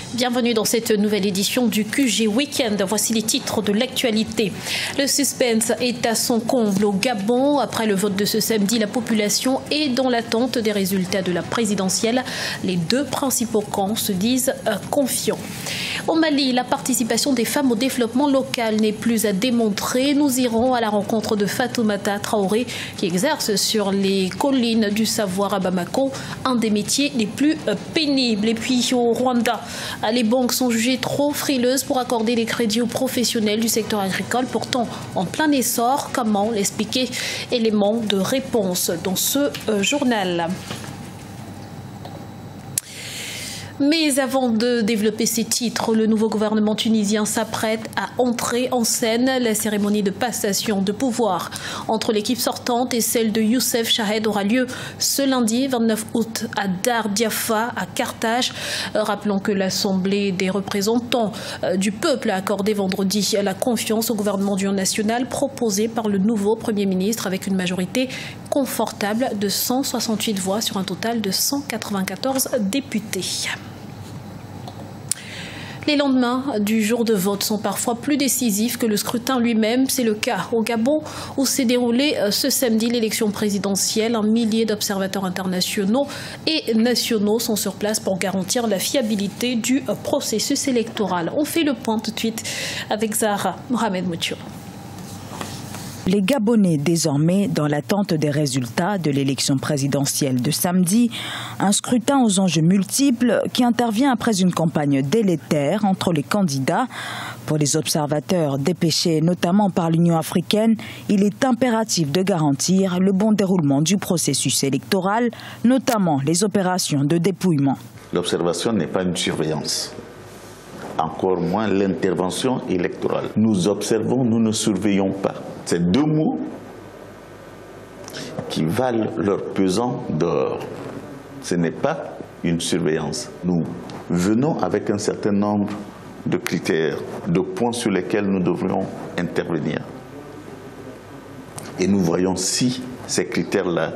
Bienvenue dans cette nouvelle édition du QG Weekend. Voici les titres de l'actualité. Le suspense est à son comble au Gabon. Après le vote de ce samedi, la population est dans l'attente des résultats de la présidentielle. Les deux principaux camps se disent confiants. Au Mali, la participation des femmes au développement local n'est plus à démontrer. Nous irons à la rencontre de Fatoumata Traoré qui exerce sur les collines du savoir à Bamako, un des métiers les plus pénibles. Et puis au Rwanda, les banques sont jugées trop frileuses pour accorder des crédits aux professionnels du secteur agricole, pourtant en plein essor. Comment l'expliquer? Élément de réponse dans ce journal. Mais avant de développer ces titres, le nouveau gouvernement tunisien s'apprête à entrer en scène. La cérémonie de passation de pouvoir entre l'équipe sortante et celle de Youssef Chahed aura lieu ce lundi 29 août à Dar Diafa, à Carthage. Rappelons que l'Assemblée des représentants du peuple a accordé vendredi la confiance au gouvernement d'union nationale proposé par le nouveau Premier ministre avec une majorité confortable de 168 voix sur un total de 194 députés. Les lendemains du jour de vote sont parfois plus décisifs que le scrutin lui-même. C'est le cas au Gabon où s'est déroulée ce samedi l'élection présidentielle. Un millier d'observateurs internationaux et nationaux sont sur place pour garantir la fiabilité du processus électoral. On fait le point tout de suite avec Zahra Mohamed Moutour. Les Gabonais désormais dans l'attente des résultats de l'élection présidentielle de samedi, un scrutin aux enjeux multiples qui intervient après une campagne délétère entre les candidats. Pour les observateurs dépêchés notamment par l'Union africaine, il est impératif de garantir le bon déroulement du processus électoral, notamment les opérations de dépouillement. L'observation n'est pas une surveillance. Encore moins l'intervention électorale. Nous observons, nous ne surveillons pas. C'est deux mots qui valent leur pesant d'or. Ce n'est pas une surveillance. Nous venons avec un certain nombre de critères, de points sur lesquels nous devrions intervenir. Et nous voyons si ces critères-là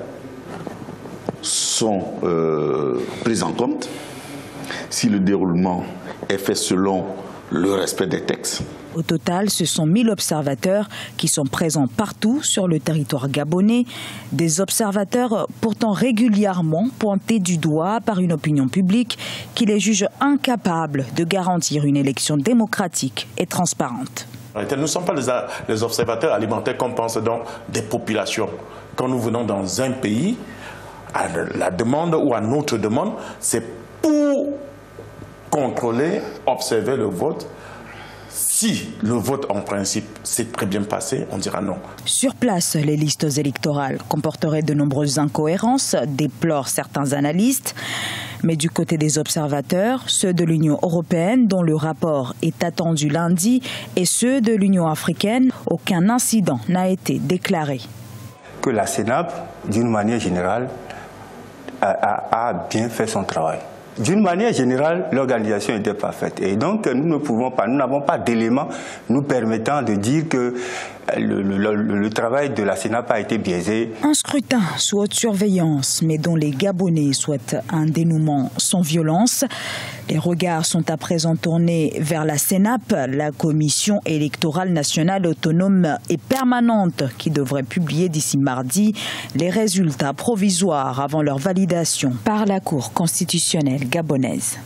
sont pris en compte, si le déroulement est fait selon le respect des textes. Au total, ce sont 1000 observateurs qui sont présents partout sur le territoire gabonais. Des observateurs pourtant régulièrement pointés du doigt par une opinion publique qui les juge incapables de garantir une élection démocratique et transparente. Nous ne sommes pas les observateurs alimentaires qu'on pense dans des populations. Quand nous venons dans un pays, à la demande ou à notre demande, c'est pour contrôler, observer le vote. Si le vote en principe s'est très bien passé, on dira non. Sur place, les listes électorales comporteraient de nombreuses incohérences, déplorent certains analystes. Mais du côté des observateurs, ceux de l'Union européenne, dont le rapport est attendu lundi, et ceux de l'Union africaine, aucun incident n'a été déclaré. Que la CENAP, d'une manière générale, a bien fait son travail. D'une manière générale, l'organisation était parfaite. Et donc, nous n'avons pas d'éléments nous permettant de dire que le travail de la CENAP a été biaisé. Un scrutin sous haute surveillance, mais dont les Gabonais souhaitent un dénouement sans violence. Les regards sont à présent tournés vers la CENAP, la Commission électorale nationale autonome et permanente, qui devrait publier d'ici mardi les résultats provisoires avant leur validation par la Cour constitutionnelle gabonaise.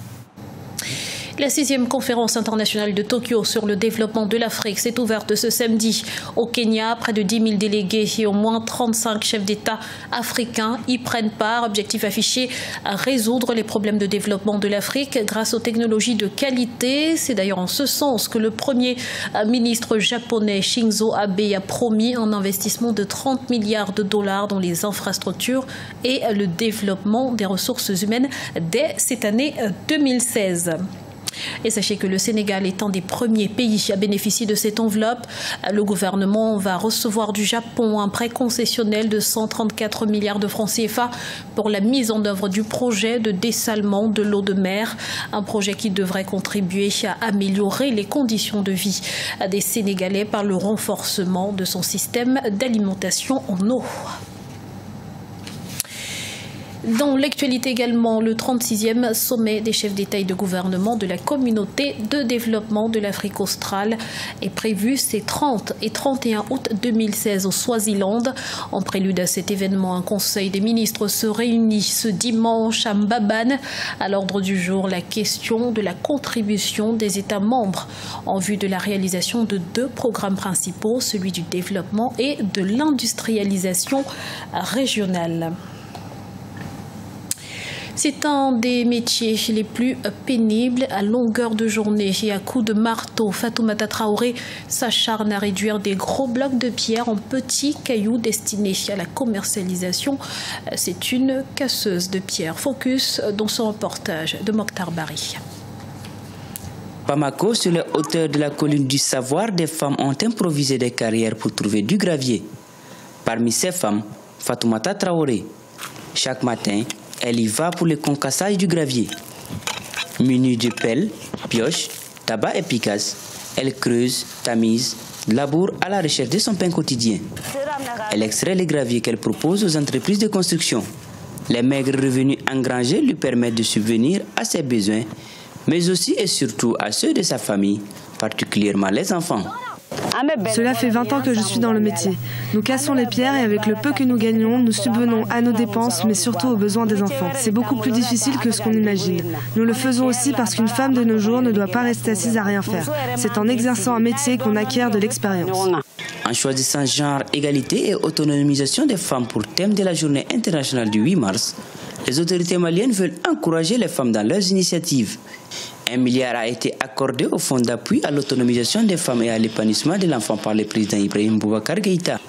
La 6e conférence internationale de Tokyo sur le développement de l'Afrique s'est ouverte ce samedi. Au Kenya, près de 10 000 délégués et au moins 35 chefs d'État africains y prennent part. Objectif affiché, à résoudre les problèmes de développement de l'Afrique grâce aux technologies de qualité. C'est d'ailleurs en ce sens que le Premier ministre japonais Shinzo Abe a promis un investissement de 30 milliards de dollars dans les infrastructures et le développement des ressources humaines dès cette année 2016. Et sachez que le Sénégal est un des premiers pays à bénéficier de cette enveloppe. Le gouvernement va recevoir du Japon un prêt concessionnel de 134 milliards de francs CFA pour la mise en œuvre du projet de dessalement de l'eau de mer. Un projet qui devrait contribuer à améliorer les conditions de vie des Sénégalais par le renforcement de son système d'alimentation en eau. Dans l'actualité également, le 36e sommet des chefs d'État et de gouvernement de la communauté de développement de l'Afrique australe est prévu ces 30 et 31 août 2016 au Swaziland. En prélude à cet événement, un conseil des ministres se réunit ce dimanche à Mbabane. À l'ordre du jour, la question de la contribution des États membres en vue de la réalisation de 2 programmes principaux, celui du développement et de l'industrialisation régionale. C'est un des métiers les plus pénibles à longueur de journée et à coups de marteau. Fatoumata Traoré s'acharne à réduire des gros blocs de pierre en petits cailloux destinés à la commercialisation. C'est une casseuse de pierre. Focus dans son reportage de Mokhtar Bari. Bamako, sur les hauteurs de la colline du savoir, des femmes ont improvisé des carrières pour trouver du gravier. Parmi ces femmes, Fatoumata Traoré. Chaque matin, elle y va pour le concassage du gravier. Munie de pelle, pioche, tabac et picasse, elle creuse, tamise, laboure à la recherche de son pain quotidien. Elle extrait les graviers qu'elle propose aux entreprises de construction. Les maigres revenus engrangés lui permettent de subvenir à ses besoins, mais aussi et surtout à ceux de sa famille, particulièrement les enfants. Cela fait 20 ans que je suis dans le métier. Nous cassons les pierres et avec le peu que nous gagnons, nous subvenons à nos dépenses, mais surtout aux besoins des enfants. C'est beaucoup plus difficile que ce qu'on imagine. Nous le faisons aussi parce qu'une femme de nos jours ne doit pas rester assise à rien faire. C'est en exerçant un métier qu'on acquiert de l'expérience. En choisissant genre, égalité et autonomisation des femmes pour thème de la journée internationale du 8 mars, les autorités maliennes veulent encourager les femmes dans leurs initiatives. 1 milliard a été accordé au fonds d'appui à l'autonomisation des femmes et à l'épanouissement de l'enfant par le président Ibrahim Boubacar Keïta.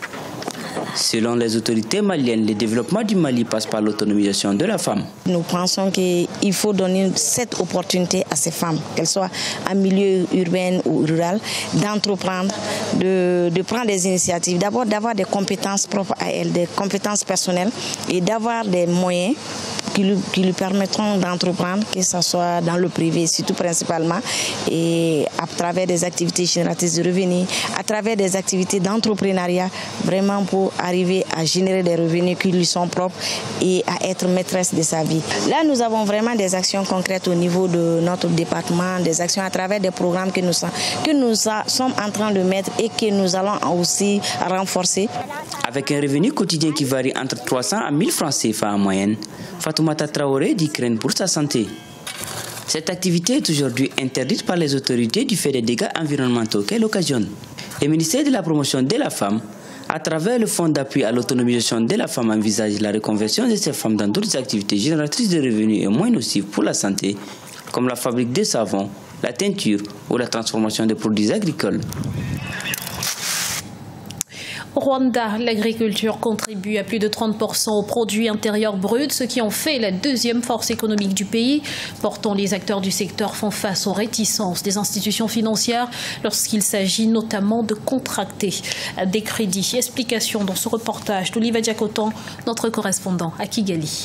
Selon les autorités maliennes, le développement du Mali passe par l'autonomisation de la femme. Nous pensons qu'il faut donner cette opportunité à ces femmes, qu'elles soient en milieu urbain ou rural, d'entreprendre, de prendre des initiatives, d'abord d'avoir des compétences propres à elles, des compétences personnelles et d'avoir des moyens qui lui permettront d'entreprendre, que ce soit dans le privé, surtout principalement, et à travers des activités génératrices de revenus, à travers des activités d'entrepreneuriat, vraiment pour arriver à générer des revenus qui lui sont propres et à être maîtresse de sa vie. Là, nous avons vraiment des actions concrètes au niveau de notre département, des actions à travers des programmes que nous sommes en train de mettre et que nous allons aussi renforcer. Avec un revenu quotidien qui varie entre 300 à 1000 francs CFA en moyenne, Fatoumata Traoré dit craindre pour sa santé. Cette activité est aujourd'hui interdite par les autorités du fait des dégâts environnementaux qu'elle occasionne. Le ministère de la Promotion de la Femme, à travers le fonds d'appui à l'autonomisation de la femme, envisage la reconversion de ces femmes dans d'autres activités génératrices de revenus et moins nocives pour la santé, comme la fabrique de savons, la teinture ou la transformation des produits agricoles. Au Rwanda, l'agriculture contribue à plus de 30% au produit intérieur brut, ce qui en fait la deuxième force économique du pays. Pourtant, les acteurs du secteur font face aux réticences des institutions financières lorsqu'il s'agit notamment de contracter des crédits. Explication dans ce reportage d'Oliva Diakotan, notre correspondant à Kigali.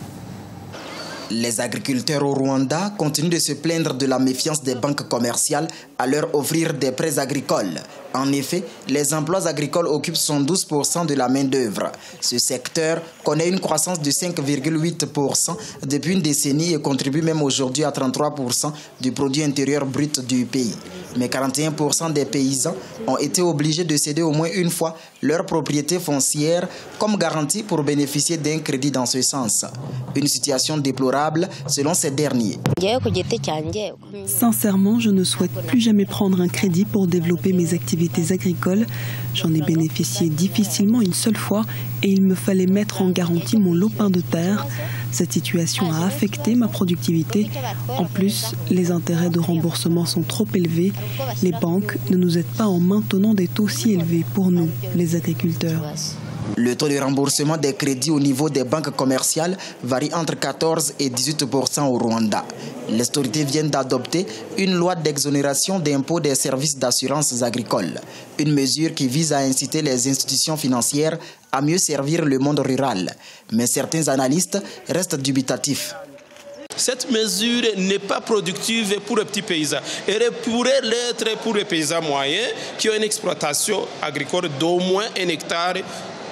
Les agriculteurs au Rwanda continuent de se plaindre de la méfiance des banques commerciales à leur offrir des prêts agricoles. En effet, les emplois agricoles occupent 112% de la main-d'œuvre. Ce secteur connaît une croissance de 5,8% depuis une décennie et contribue même aujourd'hui à 33% du produit intérieur brut du pays. Mais 41% des paysans ont été obligés de céder au moins une fois leur propriété foncière comme garantie pour bénéficier d'un crédit dans ce sens. Une situation déplorable selon ces derniers. Sincèrement, je ne souhaite plus jamais prendre un crédit pour développer mes activités agricoles. J'en ai bénéficié difficilement une seule fois et il me fallait mettre en garantie mon lopin de terre. Cette situation a affecté ma productivité. En plus, les intérêts de remboursement sont trop élevés. Les banques ne nous aident pas en maintenant des taux si élevés pour nous, les agriculteurs. Le taux de remboursement des crédits au niveau des banques commerciales varie entre 14 et 18% au Rwanda. Les autorités viennent d'adopter une loi d'exonération d'impôts des services d'assurance agricole. Une mesure qui vise à inciter les institutions financières à mieux servir le monde rural. Mais certains analystes restent dubitatifs. Cette mesure n'est pas productive pour les petits paysans. Elle pourrait l'être pour les paysans moyens qui ont une exploitation agricole d'au moins 1 hectare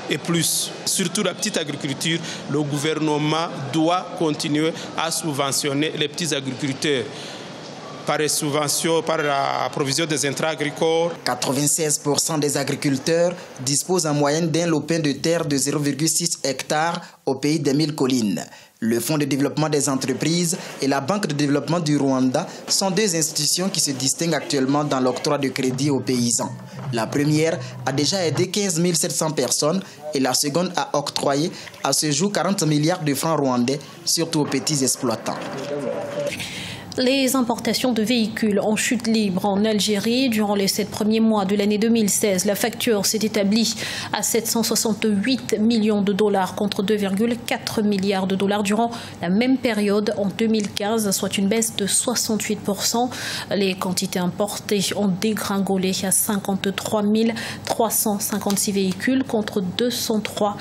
et plus. Surtout la petite agriculture, le gouvernement doit continuer à subventionner les petits agriculteurs par les subventions, par la provision des intrants agricoles. 96% des agriculteurs disposent en moyenne d'un lopin de terre de 0,6 hectares au pays des 1000 collines. Le Fonds de développement des entreprises et la Banque de développement du Rwanda sont deux institutions qui se distinguent actuellement dans l'octroi de crédit aux paysans. La première a déjà aidé 15 700 personnes et la seconde a octroyé à ce jour 40 milliards de francs rwandais, surtout aux petits exploitants. Les importations de véhicules en chute libre en Algérie. Durant les 7 premiers mois de l'année 2016, la facture s'est établie à 768 millions de dollars contre 2,4 milliards de dollars durant la même période en 2015, soit une baisse de 68%. Les quantités importées ont dégringolé à 53 356 véhicules contre 203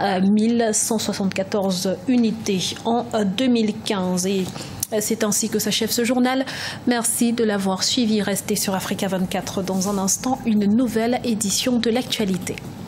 174 unités en 2015. Et c'est ainsi que s'achève ce journal. Merci de l'avoir suivi. Restez sur Africa 24. Dans un instant, une nouvelle édition de l'actualité.